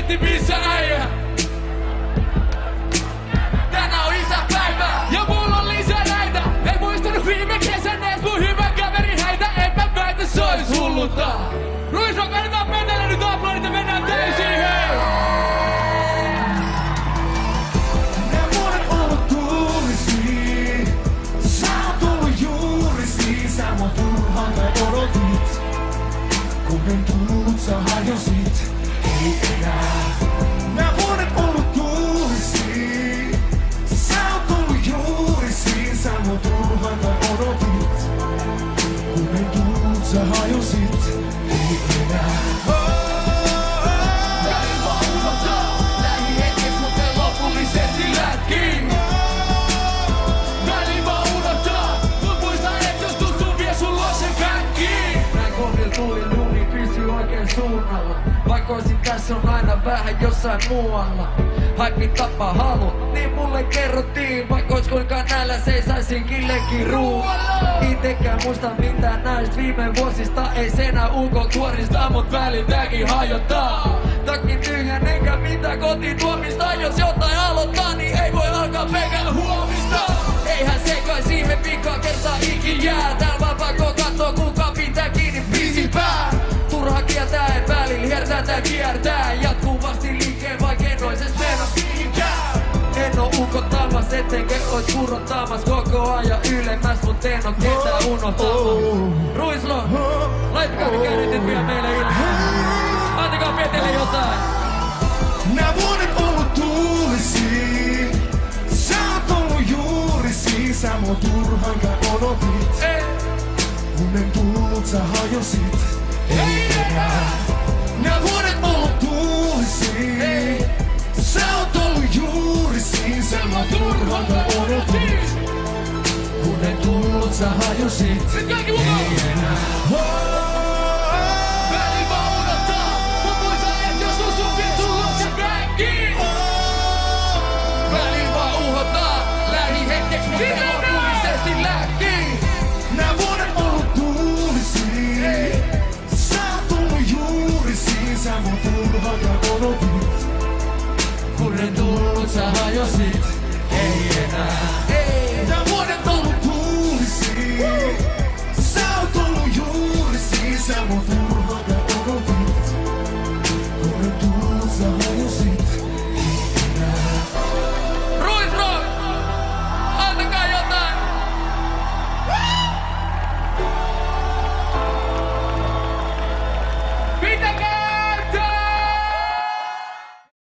hitti missä äijä. Tänään on isäpäivä ja mulla on lisää näitä. En muistanut viime kesän ees mun hyvän kaverin häitä. En mä väitä se ois hullutta. Ruisrock, annetaan Petelle nyt aplodit ja mennään täysiin, hei! Nää vuodet ollut tuulisi. Sä oot tullut juuri siis. Sä mua turhaan kai odotit. Kun en tullut sä hajosit. Ei enää. Nää vuodet ollut tuulisi. Sä oot tullut juuri siis. Sä mua turhaan kai odotit. Kun en tullut sä hajosit. Ei enää. Välillä vaan unohtaa. Lähihetkes mut ei lopullisesti lätkiin. Välillä vaan unohtaa. Mut muista et jos tustuu vie sun luo sen pänkkiin. Näin kohdilla tulin duuni pysyy oikein suunnalla. Vaikka oisin tässä on aina vähän jossain muualla. Haippi tappaa halu, niin mulle kerrottiin. Vaikka ois kuinka näillä seisaisin killekin ruualla. Itekään muista mitään näistä viime vuosista. Ei se enää ulkokuorista, mut väliltäkin hajottaa. Takin tyhjän enkä mitään kotituomista. Jos jotain aloittaa, niin ei voi alkaa pelkää huomista. Eihän se kai siihen vikaa kertaa ikin jää. Tääl vaan pakko kattoo kuka pitää kiinni biisin pää. Turha kieltää, et välillä hiertää tää kiertää. Jatkuvasti liikkeen vaikenoises menossa mihinkään. En oo ukottamas, ettenkö ois kurrottamas koko ajan ylemmäs, mut en oo ketään unohtamas. Ruisrock, laittakaa ne käynnitit vielä meille ilmaan. Antakaa Petelle jotain. Nää vuodet ollut tuulisi. Sä oot ollut juuri siis. Sä mua turhaan kai odotit. Kun en tullut sä hajosit. Ei enää. Nää vuodet ollut tuulisi. Sä oot ollut juuri siis. Sä mua turhaan kai odotit. Kun en tullut sä hajosit. Nyt kaikki mukaan! Ei enää. Välillä vaan unohtaa. Mut muista et jos tustuu vie sun luo sen pänkkiin. Välillä vaan uhotaa. Lähihetkeks mut ei lopullisesti lähkiin. Nää vuodet ollut tuulisi. Sä oot tullut juuri siis. Sä mua turhaan kai odotit. Kun en tullut sä hajosit.